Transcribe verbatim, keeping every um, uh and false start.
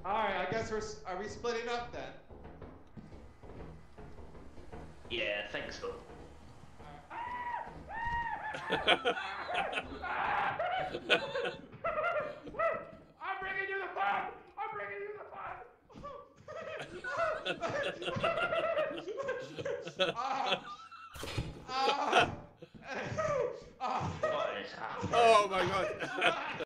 Alright, I guess we're. s- Are we splitting up then? Yeah, I think so. I'm bringing you the fun! I'm bringing you the fun! Ah, ah, ah. What is happening? Oh my god.